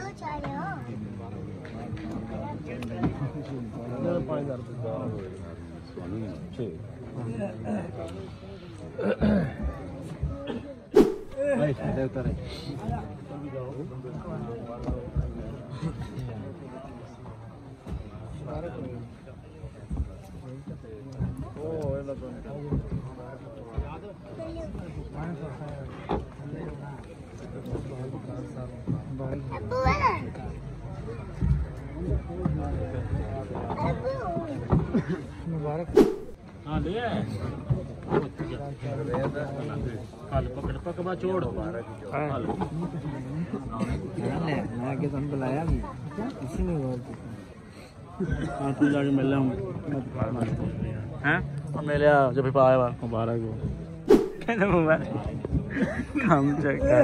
छोड़ आगे तुम बुलाया भी किसी ने तू जाके मिल रहा हूँ मिले जब भी पाया मुबारक हो काम चेक कर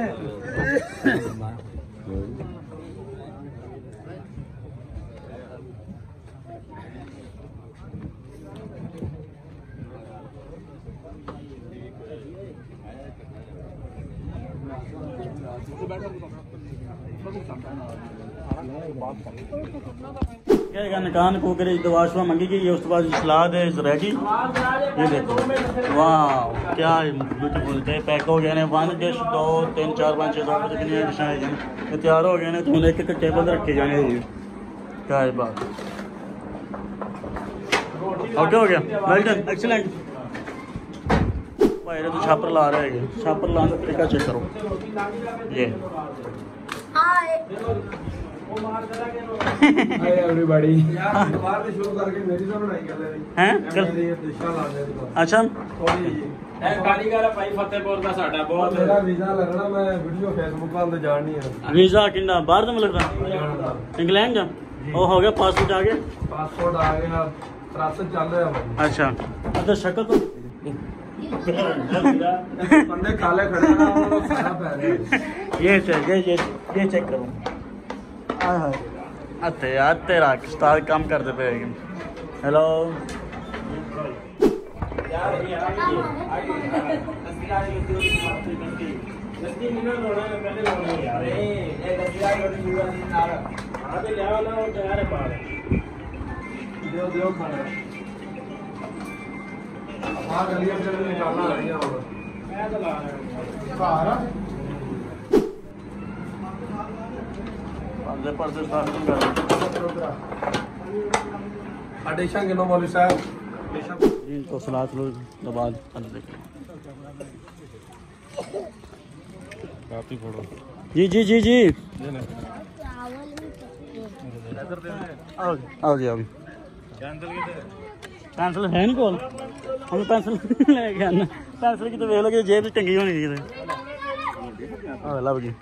निकान को करे दवा शवा मंगी गई है उसके बाद सलाद है रेडी। ये देखो वाह क्या ब्यूटीफुल पैक हो गए ने 1 डिश 2 3 4 5 6 7 कितनी डिशें है ये तैयार हो गए ने तो एक एक टेबल रखे जाने हैं। क्या है बात ओके हो गया वेल डन एक्सीलेंट। भाई तो छापर ला रहे हैं छापर लाने का तरीका चेक करो ये एवरीबॉडी बाहर से शुरू करके मेरी तो बनाई कर रहे हैं अच्छा कारीगर भाई फतेहपुर ਦਾ ਸਾਡਾ ਬਹੁਤ ਮੇਰਾ ਵੀਜ਼ਾ ਲੱਗਣਾ मैं वीडियो फेसबुक ਤੇ ਜਾਣੀ है वीजा कितना बाहर तो लगता इंग्लैंड जा वो हो गया पासपोर्ट आ गया प्रोसेस चल रहा है अच्छा अच्छा शक्ल तो बंदे काले खड़े हैं वो सारा पहन रहे ये चेक करो हाय हाय अते यार तेरा स्टार काम करते पे हेलो यार ये नस्ती मिनट रोना पहले रोना यार ये दसिया रोटी जुड़ा दिन नार हां पे ले वाला और तैयार है बाहर दो खाना आ गलियां से निकालना आ रही है मैं तो ला रहा हूं बाहर पर्दे स्टार्ट कर आदेशा के नो मौलवी साहब जी तो सलात लो बाद काफी फोड़ो जी जी जी जी आओ जी अभी पेंसिल है नहीं कोल हम पेंसिल लेके आना पेंसिल की तो वेख लो कि जेब टंगी होनी चाहिए लब गई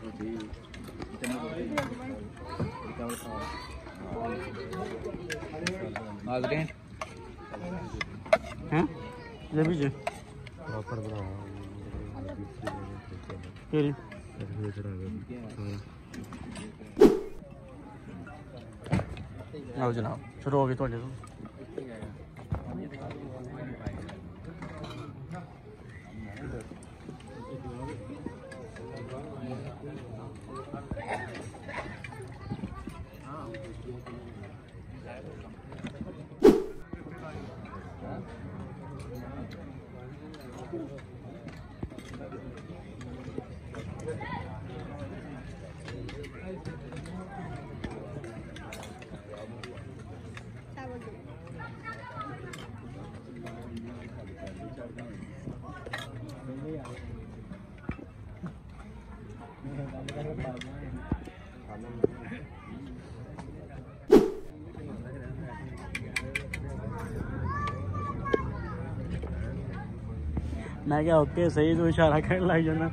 हैं ये भी आओ जनाब शुरू हो गई थोड़े तो मैं क्या ओके सही तो इशारा कर लग जाना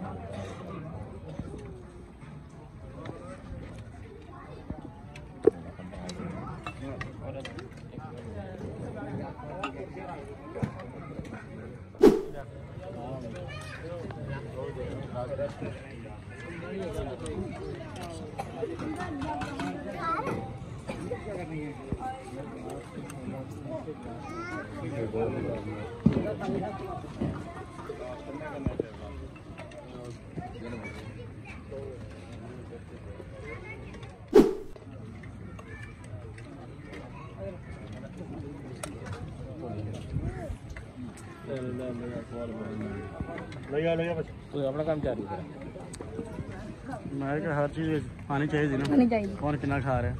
अपना काम जारी है। मैं क्या हर चीज़ आनी चाहिए ना, कौन कितना खा रहा है।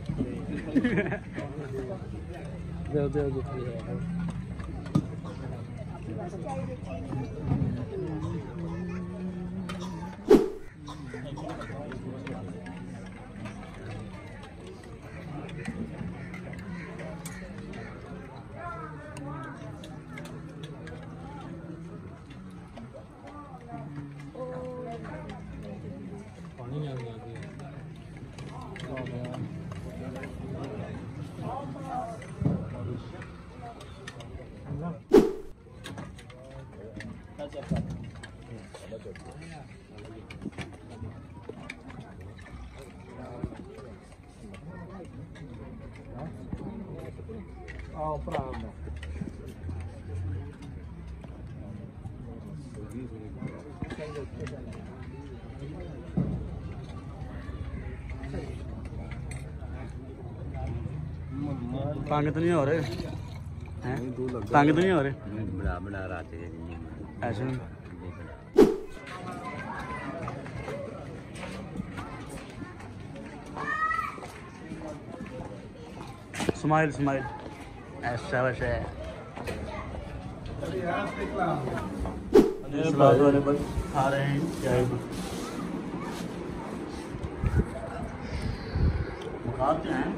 तंग तो नहीं हो रहे हैं? तंग तो नहीं हो रहे? बड़ा रात ऐसे स्माइल स्माइल ऐसा वैसे सलाद वाले बस खा रहे हैं चाय खाते हैं।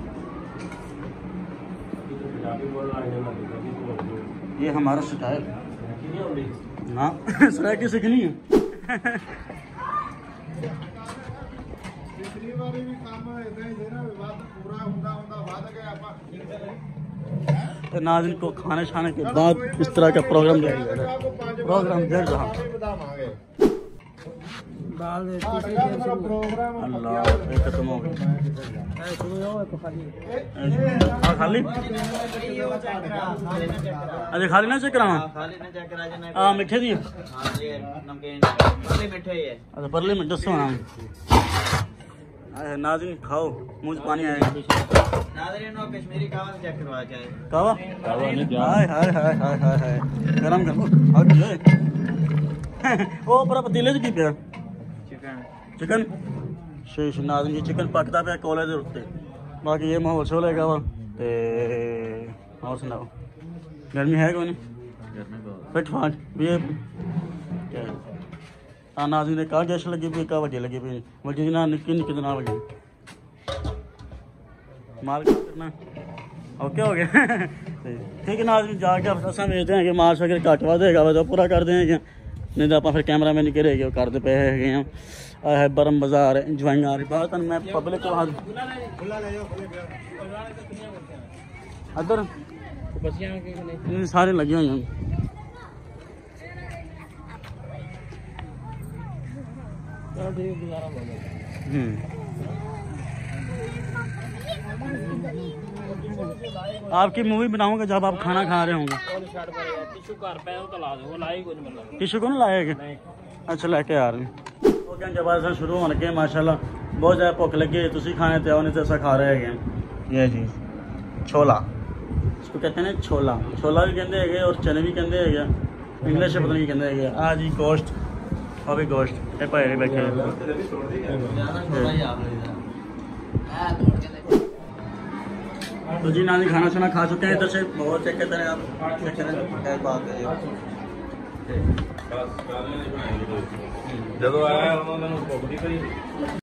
ये हमारा स्टाइल ना सराय की सीखनी है। तो नाज़रीन को खाने खाने के बाद इस तरह का प्रोग्राम दे रहा अल्लाह खत्म हो गया खाली। अरे खाली ना चेक करावा हाँ मिठे दी अच्छा परले में दसो ना नाज़रीन खाओ मुँह से पानी आएगा। कश्मीरी कावा चेक करवा के कावा हाय हाय हाय हाय हाय हाय गरम कर वो पूरा पतीले च की पिया चिकन शीश नाज़रीन जी चिकन पकता पे कोले दे उत्ते बाकी ये माहौल शो लेगा वा ते और सुनाओ गर्मी है कोई नहीं फिट फाट ये क्या है हाँ नाज़रीन ने कहा गैस लगी पी का वजह लगी पी वजह ना निक्की निक्की ना वजह माल करना ओके हो गया ठीक है नाज़रीन जाके असा भेजते हैं कि मार्च अगर घट वा देगा तो पूरा कर देंगे नहीं तो आप फिर कैमरा मैन निकले गए करते पे है बरम बाजार इंजॉइंग आ रही बात मैं पब्लिक को अदर सारे लगे हुए हैं। आपकी मूवी बनाऊंगा जब आप खाना खा रहे होंगे। टिशू को नहीं लाएगा अच्छा लेके आ रहे हैं जब शुरू होने लगे माशाल्लाह बहुत ज़्यादा भुख लगी तुम खाने ते आओ नहीं तो ऐसा खा रहे हैं। ये चीज़ छोला इसको कहते हैं छोला छोला भी कहते हैं और चने भी कहते हैं इंग्लिश पता नहीं कहते हैं। हाँ जी गोश्त और भी गोश्त ये भाई बैठे तो जी नानी खाना शाना खा चुके हैं इधर से बहुत चेक करते हैं आप बात है ਜਦੋਂ ਆਇਆ ਉਹਨਾਂ ਨੂੰ ਭੁੱਖ ਨਹੀਂ ਪਈ।